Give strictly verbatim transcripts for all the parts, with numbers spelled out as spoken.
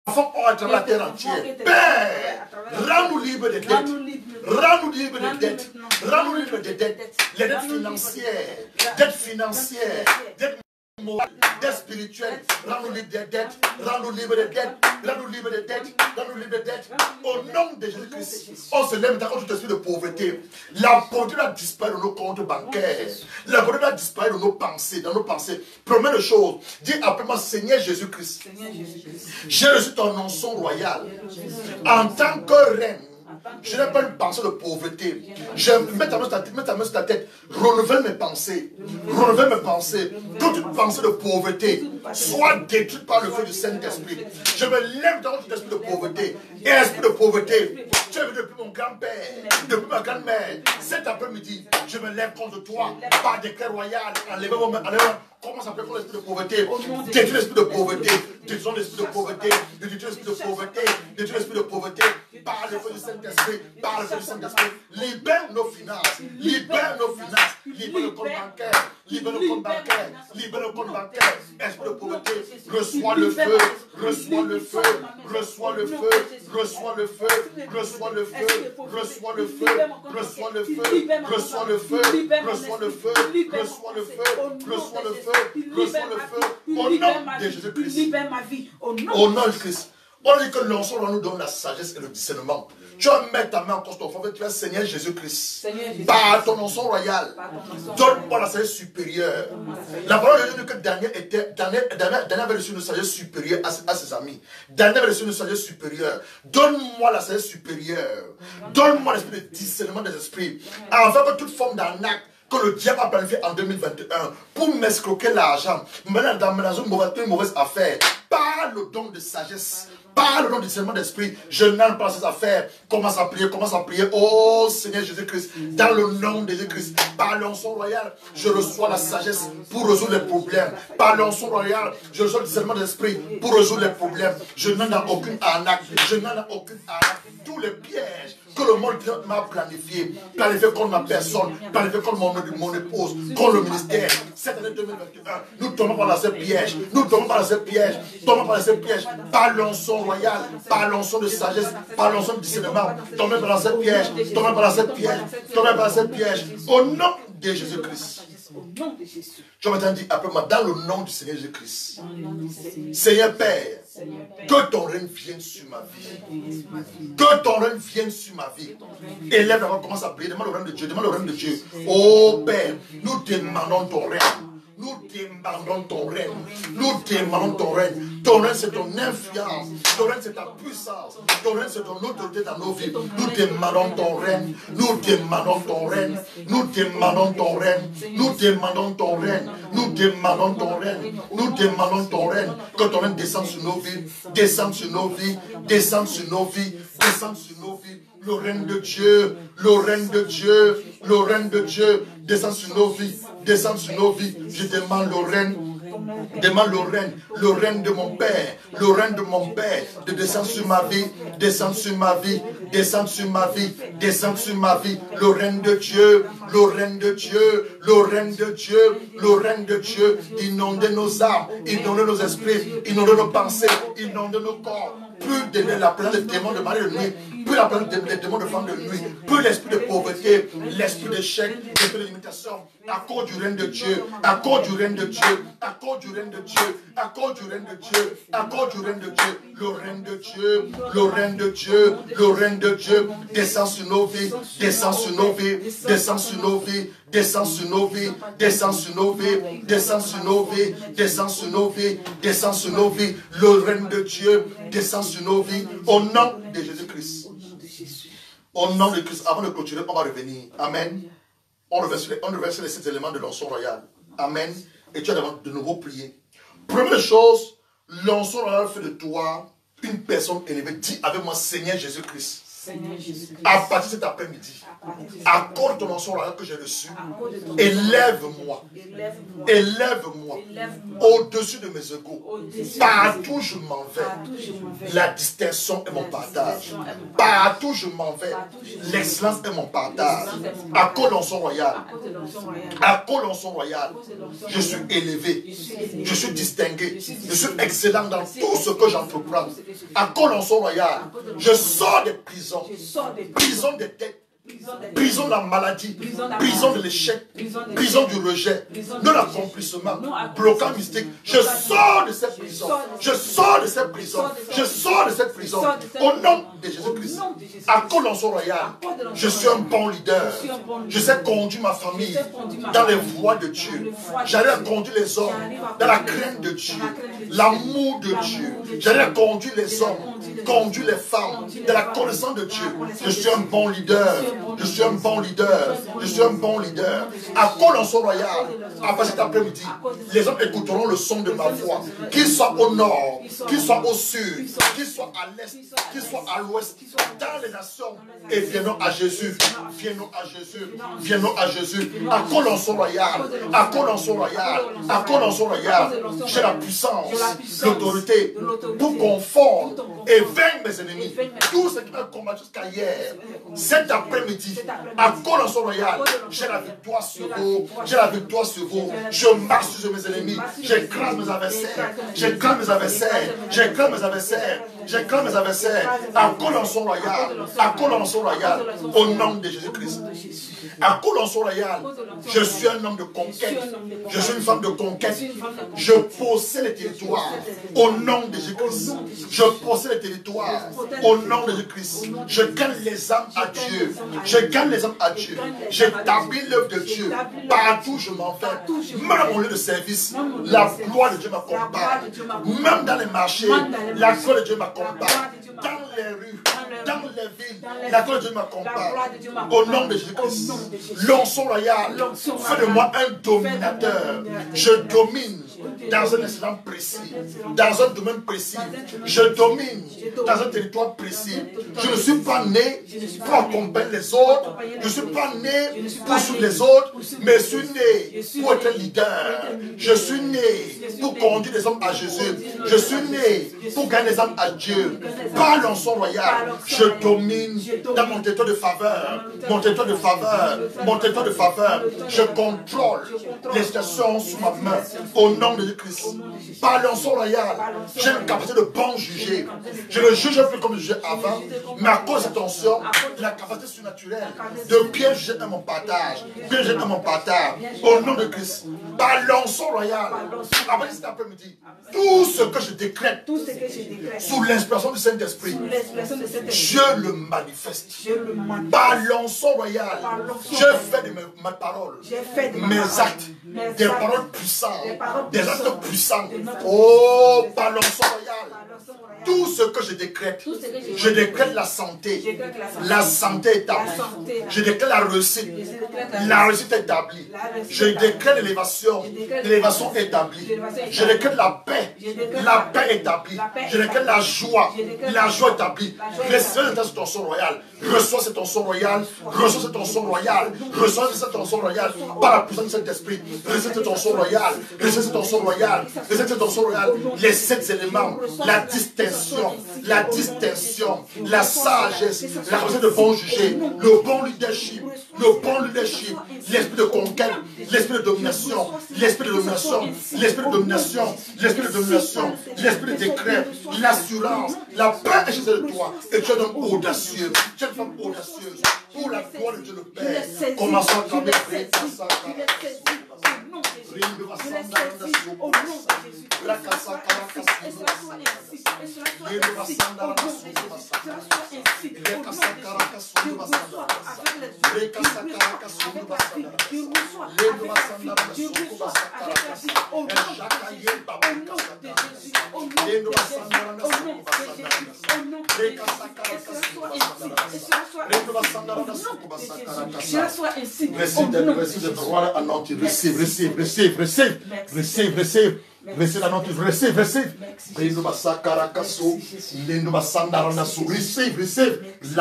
enfants ont à travers la terre entière. Père, rends-nous libres des dettes. Rends-nous libres des dettes. Rends-nous libres des dettes. Les dettes financières, dettes financières, dettes morales, dettes spirituelles. Rends-nous libres des dettes. Rends-nous libres des dettes. Rends-nous libres des dettes. Rends-nous libres des dettes. Au nom de Jésus-Christ, on se lève contre tout esprit de pauvreté. La pauvreté a disparu de nos comptes bancaires. La pauvreté a disparu de nos pensées, dans nos pensées. Première chose, dis après moi, Seigneur Jésus-Christ, j'ai reçu ton onction royale. En tant que reine, je n'ai pas une pensée de pauvreté. Je mets ta main sur ta tête, mets ta main sur ta tête. Renouvelle mes pensées. Renouvelle mes pensées. Toute pensée de pauvreté soit détruite par le feu du Saint-Esprit. Je me lève dans cet esprit de pauvreté. Et esprit de pauvreté, tu es venu depuis mon grand-père, depuis ma grand-mère. Cet après-midi, je me lève contre toi par décret royal. Enlevez vos mains. Comment ça s'appelle l'esprit de pauvreté? Détruis l'esprit de pauvreté. Détruis l'esprit de pauvreté. Détruis l'esprit de pauvreté. Détruis l'esprit de pauvreté. Par le feu du Saint-Esprit. Par le feu du Saint-Esprit. Libère nos finances. Libère nos finances. Libère le compte bancaire. Libère le compte bancaire. Libère le compte bancaire. Esprit de pauvreté. Reçois le feu. Reçois le feu. Reçois le feu. Reçois le feu. Reçois le feu. Reçois le feu. Reçois le feu. Reçois le feu. Reçois le feu. Reçois le feu. Reçois le feu. Reçois le feu. Au nom de Jésus-Christ. Au nom de Christ. On dit que l'onction nous donne la sagesse et le discernement. Tu vas mettre ta main en contre ton frère, tu vas Seigneur Jésus-Christ. Par ton onction royal, donne-moi la sagesse supérieure. La parole de Dieu dit que Daniel était, Daniel, Daniel, Daniel avait reçu une sagesse supérieure à, à ses amis. Daniel avait reçu une sagesse supérieure. Donne-moi la sagesse supérieure. Donne-moi l'esprit de discernement des esprits. Afin que toute forme d'arnaque que le diable a planifié en deux mille vingt et un pour m'escroquer l'argent, maintenant dans une mauvaise, une mauvaise affaire, par le don de sagesse, par le don du discernement d'esprit, je n'aime pas ces affaires. Commence à prier, commence à prier. Oh Seigneur Jésus-Christ, dans le nom de Jésus-Christ, par l'onction royale, je reçois la sagesse pour résoudre les problèmes. Par l'onction royale, je reçois le discernement d'esprit pour résoudre les problèmes. Je n'en ai aucune arnaque, je n'en ai aucune arnaque. Tous les pièges que le monde m'a planifié, planifié contre ma personne, planifié contre mon, mon épouse, contre le ministère. Cette année deux mille vingt et un, nous tombons par ces pièges, nous tombons par ces pièges, tombons par ces pièges, par l'onction royale, par l'onction de sagesse, par l'onction de discernement, tombons par ces pièges, tombons par ces pièges, tombons par ces pièges, au nom de Jésus-Christ. Au nom de Jésus. Je m'entends dire après moi, dans le nom du Seigneur Jésus-Christ. Seigneur Père, que ton règne vienne sur ma vie. Que ton règne vienne sur ma vie. Élève d'abord, commence à prier. Demande le règne de Dieu. Demande le règne de Dieu. Oh Père, nous demandons ton règne. Nous demandons ton règne. Nous demandons ton règne. Ton règne, c'est ton influence. Ton règne, c'est ta puissance. Ton règne, c'est ton autorité dans nos vies. Nous demandons ton règne. Nous demandons ton règne. Nous demandons ton règne. Nous demandons ton règne. Nous demandons ton règne. Nous demandons ton règne. Que ton règne descende sur nos vies. Descende sur nos vies. Descende sur nos vies. Descende sur nos vies. Le règne de Dieu. Le règne de Dieu. Le règne de Dieu. Descend sur nos vies. Descend sur nos vies. Je demande le règne. Demande le règne, le règne de mon Père, le règne de mon Père, de descendre sur ma vie, descendre sur ma vie, descendre sur ma vie, descendre sur ma vie, le règne de Dieu, le règne de Dieu, le règne de Dieu, le règne de Dieu, inonder nos âmes, inonder nos esprits, inonder nos pensées, inonder nos corps, plus donner la place des démons de mari de nuit, plus la place des démons de femme de nuit, plus l'esprit de pauvreté, l'esprit d'échec, l'esprit de limitation, à cause du règne de Dieu, à cause du règne de Dieu, à cause du règne de Dieu, à cause du règne de Dieu, à cause du règne de Dieu, le règne de Dieu, le règne de Dieu, le règne de Dieu, descend sur nos vies, descend sur nos vies, descend sur nos vies, descend sur nos vies, descend sur nos vies, descend sur nos vies, descend sur nos vies, descend sur nos vies, le règne de Dieu, descend sur nos vies, au nom de Jésus-Christ. Au nom de Christ, avant de clôturer, on va revenir. Amen. On reverse les, on reverse les sept éléments de l'onction royale. Amen. Et tu vas de nouveau prier. Première chose, l'onction royale fait de toi une personne élevée. Dis avec moi, Seigneur Jésus-Christ. À partir de cet après-midi, accorde ton onction royale que j'ai reçu. Élève-moi. Élève-moi au-dessus de mes égaux. Partout je m'en vais, la distinction est mon partage. Partout je m'en vais, l'excellence est mon partage. Accorde l'onction royale. Accorde l'onction royale. Je suis élevé. Je suis distingué. Je suis excellent dans tout ce que j'entreprends. Accorde l'onction royale. Je sors des prisons. Prison des têtes. Prison de la maladie, prison de l'échec, prison du rejet, de l'accomplissement, bloquant mystique. Je sors de cette prison. Je sors de cette prison. Je sors de cette prison. Au nom de Jésus-Christ. Accorde l'onction royale. Je suis un bon leader. Je sais conduire ma famille dans les voies de Dieu. J'allais conduire les hommes dans la crainte de Dieu, l'amour de Dieu. J'allais conduire les hommes, conduire les femmes dans la connaissance de Dieu. Je suis un bon leader. Je suis un bon leader. Je suis un bon leader. Accorde l'onction royale. Après cet après-midi, les hommes écouteront le son de ma voix. Qu'ils soient au nord, qu'ils soient au sud, qu'ils soient à l'est, qu'ils soient à l'ouest, dans les nations. Et viennons à Jésus. Viennons à Jésus. Viennons à Jésus. Accorde l'onction royale. Accorde l'onction royale. Accorde l'onction royale. J'ai la puissance, l'autorité pour confondre et vaincre mes ennemis. Tout ce qui m'a combattu jusqu'à hier, cet après-midi, accorde l'onction royale. J'ai la victoire sur vous. J'ai la victoire sur vous. Je marche sur mes ennemis. J'écrase mes adversaires. J'écrase mes adversaires. J'écrase mes adversaires. J'écrase mes adversaires. Accorde l'onction royale. Accorde l'onction royale. Au nom de Jésus-Christ. Accorde l'onction royale. Je suis un homme de conquête. Je suis une femme de conquête. Je possède les territoires. Au nom de Jésus-Christ. Je possède les territoires. Au nom de Jésus-Christ. Je gagne les âmes à Dieu. Je gagne les âmes à Dieu. J'établis l'œuvre de Dieu. Partout je m'en vais. Même dans mon lieu de service, la gloire de Dieu m'accompagne. Même dans les marchés, la gloire de Dieu m'accompagne. Dans les rues, dans les villes, la gloire de Dieu m'accompagne. Au nom de Jésus-Christ. L'onction royale fait de moi un dominateur. Je domine dans un instant précis, dans un domaine précis. Je domine dans un territoire précis. Je ne suis pas né pour accompagner les autres. Je ne suis pas né pour suivre les autres, mais je suis né pour être leader. Je suis né pour conduire les hommes à Jésus. Je suis né pour gagner les âmes à Dieu. Par l'onction royale, je domine dans mon territoire de faveur. Mon territoire de faveur. Mon territoire de faveur. Je contrôle les situations sous ma main. Au nom de Jésus-Christ. Par l'onction royale, j'ai une capacité de bon juger. Je ne juge plus comme je jugeais avant, mais à cause de cette onction, la capacité surnaturelle de bien juger à mon partage. Bien juger à mon partage. Au nom de Christ. Par l'onction royale, après cet après-midi, tout ce que je décrète sous l'inspiration du Saint-Esprit, je le manifeste. Par l'onction royale, je fais de mes, mes paroles, mes actes, des paroles puissantes, des actes puissants. Oh, par l'onction royale. Tout ce que je décrète, je décrète la santé, la santé établie. Je décrète la réussite, la réussite établie. Je décrète l'élévation, l'élévation établie. Je décrète la paix, la paix établie. Je décrète la joie, la joie établie. Recevez cette onction royale. Reçois cette onction royale. Reçois cette onction royale. Reçois cette onction royale par la puissance de cet esprit. Recevez cette onction royale. Recevez cette onction royale. Recevez cette onction royale. Les sept éléments, la distinction, la distinction, la sagesse, la capacité de bon juger, le bon leadership, le bon leadership, l'esprit de conquête, l'esprit de domination, l'esprit de domination, l'esprit de domination, l'esprit de domination, l'esprit de décret, l'assurance, la paix est chez toi. Et tu es un homme audacieux, tu es une femme audacieuse. Pour la gloire de Dieu le Père, commençons à cramer. Je l'ai saisi au nom de Jésus. Et cela soit ainsi. Et cela soit ainsi. Au nom de Jésus. Cela soit ainsi. Au nom de Jésus. Je reçois avec les yeux. Je reçois avec la vie. Je reçois avec la vie. Je reçois avec la vie. Au nom de Jésus. Au nom de Jésus. Au nom de Jésus. Au nom de Jésus. Au nom de Jésus. Et cela soit ainsi. Et cela soit ainsi. Au nom de Jésus. Cela soit ainsi. Receive the glory anointing. Receive, receive, receive, receive, receive, receive. Receive l'anointing. Receive, receive. Receive, receive.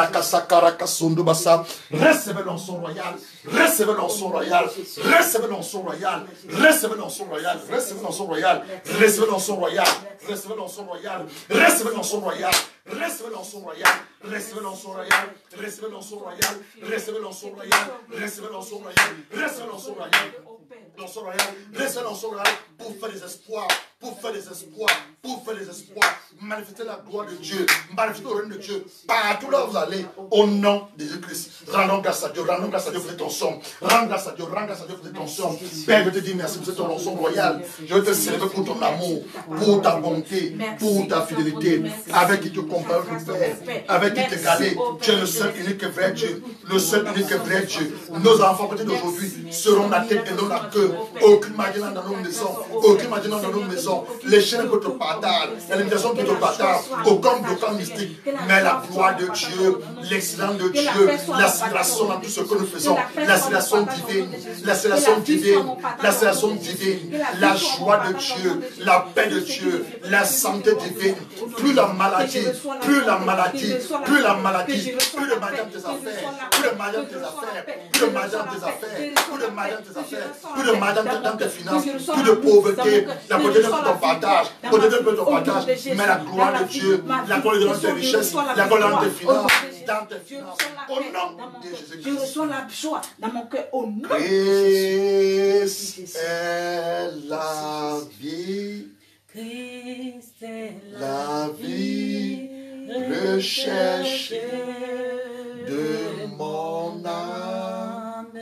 Recevez l'onction royale. Recevez l'onction royale. Recevez l'onction royale. Recevez l'onction royale. Recevez l'onction royale. Recevez l'onction royale. Recevez l'onction royale. Recevez l'onction royale. Recevez l'onction royale. Recevez l'onction royale. Recevez l'onction royale. Recevez l'onction royale. Recevez l'onction royale. Recevez l'onction royale. L'onction royale. Recevez l'onction royale pour faire des espoirs. Pour faire des espoirs. Pour faire des espoirs. Manifester la gloire de Dieu. Manifester le règne de Dieu. Partout là où vous allez. Au nom de Jésus-Christ. Rendons grâce à Dieu. Rendons grâce à Dieu pour cette onction. Rendons grâce à Dieu. Rendons grâce à Dieu pour cette onction. Père, je te dis merci pour cette onction royale. Je veux te célébrer pour ton amour. Pour ta bonté. Pour ta fidélité. Avec qui te compare, Père. Avec qui te garder. Tu es le seul unique vrai Dieu. Le seul unique vrai Dieu. Nos enfants, peut-être d'aujourd'hui, seront la tête et non la queue. Aucune magie dans nos maisons. Aucune magie dans nos maisons. Les chaînes peut te partager. La limitation peut te partager. Aucun bloquant mystique. Mais la gloire de Dieu, l'excellence de Dieu, la célébration dans tout ce que nous faisons. La célébration divine. La célébration divine. La célébration divine. La joie de Dieu. La paix de Dieu. La santé divine. Plus la maladie. Plus la maladie. Plus la maladie. Plus le maladie de tes affaires. Plus le maladie de tes affaires. Plus le maladie de tes affaires. Plus le maladie de tes affaires. Plus de maladie dans tes finances. Plus de pauvreté. La pauvreté de ton partage. La pauvreté de ton partage. Mais la gloire de Dieu. La gloire de tes richesses. La gloire dans tes finances. Dans tes finances. Au nom de Jésus-Christ. Je reçois la joie dans mon cœur. Au nom de Christ est la vie. Christ est La vie recherchée de mon âme.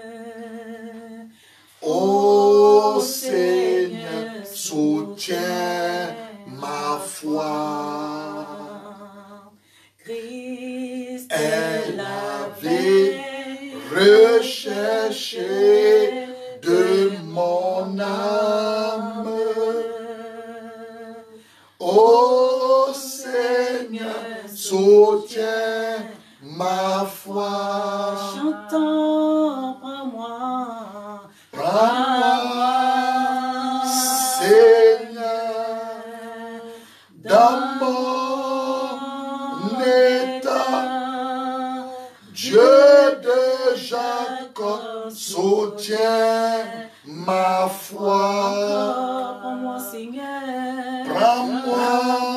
Ô Seigneur, soutiens ma foi. Christ est la vie recherchée de mon âme. Ô Seigneur, soutiens ma foi. Chantons, prends-moi, prends-moi, Seigneur, dans mon état. Dieu de Jacob, soutiens ma foi. Prends-moi, Seigneur. Prends-moi,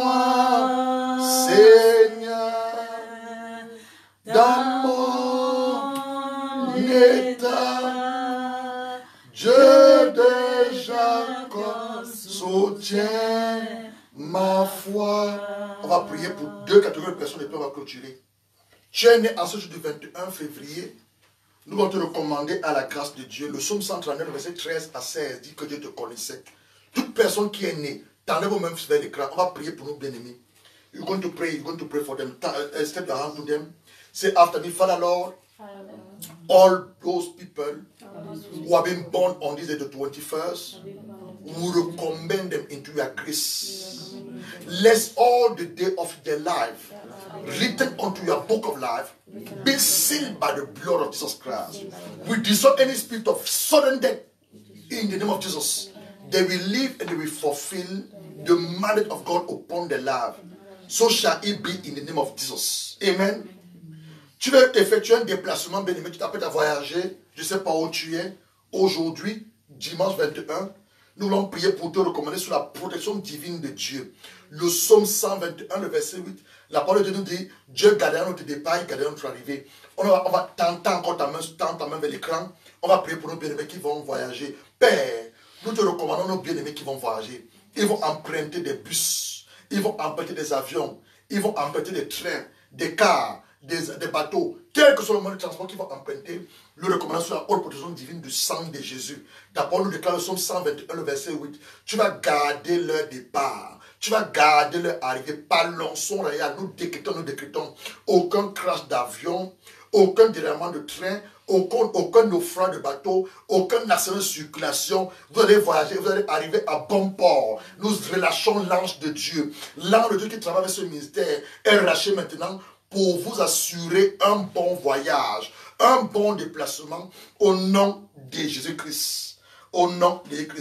Seigneur, dans mon état. Dieu de Jacob, soutiens ma foi. On va prier pour deux catégories de personnes et puis on va clôturer. Tu es né à ce jour du vingt et un février. Nous allons te recommander à la grâce de Dieu. Le psaume cent trente-neuf, verset treize à seize, dit que Dieu te connaissait. Toute personne qui est née, t'enlèves aux mains vers l'écran. On va prier pour nos bien-aimés. You're going to pray, you're going to pray for them. Uh, step your hand to them. Say after me, Father Lord, all those people who have been born on this day, the twenty-first, we recommend them into your grace. Let all the day of their life, written onto your book of life, be sealed by the blood of Jesus Christ. We dissolve any spirit of sudden death in the name of Jesus. They will live and they will fulfill the mandate of God upon their life. So shall it be in the name of Jesus. Amen. Tu veux effectuer un déplacement, bien-aimé, tu t'apprêtes à voyager, je ne sais pas où tu es. Aujourd'hui, dimanche vingt et un, nous allons prier pour te recommander sur la protection divine de Dieu. Le psaume cent vingt et un, le verset huit, la parole de Dieu nous dit, Dieu gardera notre départ, gardera notre arrivée. On va, on va tenter encore ta main, tendre ta main vers l'écran. On va prier pour nos bien-aimés qui vont voyager. Père, nous te recommandons nos bien-aimés qui vont voyager. Ils vont emprunter des bus, ils vont emprunter des avions, ils vont emprunter des trains, des cars, des, des bateaux, quel que soit le moyen de transport qu'ils vont emprunter. Nous recommandons sur la haute protection divine du sang de Jésus. D'abord, nous déclarons le psaume cent vingt et un, le verset huit. Tu vas garder leur départ. Tu vas garder leur arrivée par l'onction royale. Nous décrétons, nous décrétons aucun crash d'avion, aucun déraillement de train, aucun, aucun naufrage de bateau, aucun accident de circulation. Vous allez voyager, vous allez arriver à bon port. Nous relâchons l'ange de Dieu. L'ange de Dieu qui travaille avec ce ministère est relâché maintenant pour vous assurer un bon voyage, un bon déplacement au nom de Jésus-Christ. Au nom de Jésus-Christ.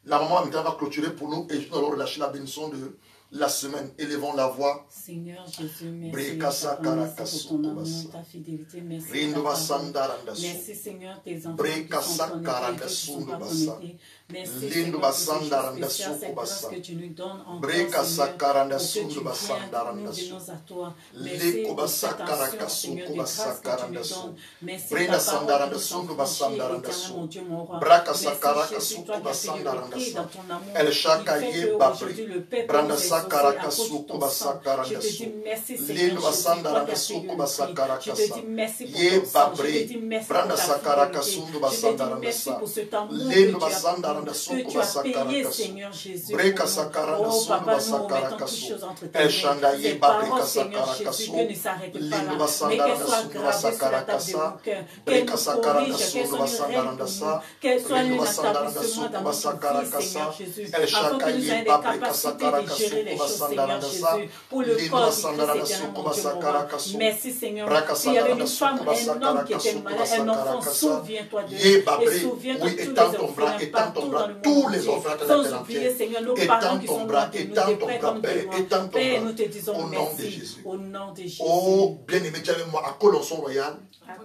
La maman maintenant va clôturer pour nous et nous allons relâcher la bénédiction de la semaine. Élevons la voix. Seigneur Jésus, merci, Papa, merci pour ton amour, ta fidélité, merci pour ta parole. Merci Seigneur, tes enfants qui sont connectés, qui ne sont pas connectés. Merci Seigneur pour ces choses spéciales, cette grâce que tu nous donnes encore, Seigneur, pour que tu viennes nous venons à toi. Merci pour cette attention, Seigneur, de grâce que tu nous donnes. Merci ta parole qui sont franchis, éternel, mon Dieu, mon roi. Merci Jésus, toi qui as fait le prix dans ton amour, qui fait qu'aujourd'hui le peuple nous exauce à cause de ton sang. Je te dis merci Seigneur Jésus, toi qui as fait le prix. Je te dis merci pour ton sang, je te dis merci pour ta fidélité, je te dis merci pour cet amour que tu as que tu as payé, Seigneur Jésus. Oh, Papa, nous remettons toutes choses entre tes mains. Ces paroles, Seigneur Jésus, que ne s'arrêtent pas là, mais qu'elles soient gravées sur la table de nos cœurs, qu'elles nous corrigent, qu'elles soient une règle pour nous, qu'elles soient un établissement dans notre vie, Seigneur Jésus, afin que nous ayons des capacités de gérer les choses, Seigneur Jésus, pour le corps du Christ éternel, mon Dieu, mon roi. Merci, Seigneur. S'il y avait une femme, un homme qui était malade, un enfant, souviens-toi de lui, et souviens-toi de tous les orphelins partout dans le monde. Tous les enfants de sans oublier, Seigneur, nos parents qui sont loin de nous, des prêts comme des loin. Père, nous te disons merci au nom de Jésus. Oh, bien-aimé, dis avec moi, à Colonson Royal,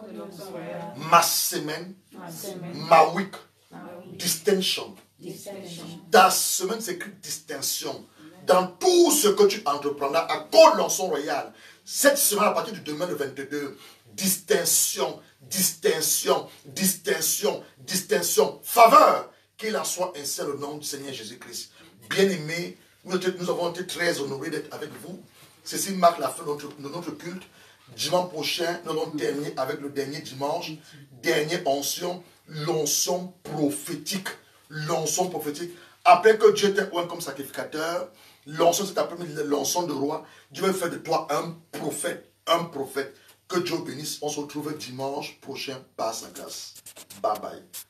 ma semaine, ma week, distinction. Ta semaine, c'est écrit distinction. Dans tout ce que tu entreprendras à Colonson Royal, cette semaine, à partir du demain, le vingt-deux, distinction, distinction, distinction, distinction, faveur. Qu'il en soit ainsi le nom du Seigneur Jésus-Christ. Bien-aimés, nous, nous avons été très honorés d'être avec vous. Ceci marque la fin de notre, de notre culte. Dimanche prochain, nous allons terminer avec le dernier dimanche. Dernière onction, l'onction prophétique. L'onction prophétique. Après que Dieu t'ait oint comme sacrificateur, l'onction, c'est après l'onction de roi. Dieu va faire de toi un prophète. Un prophète. Que Dieu bénisse. On se retrouve dimanche prochain par sa grâce. Bye bye.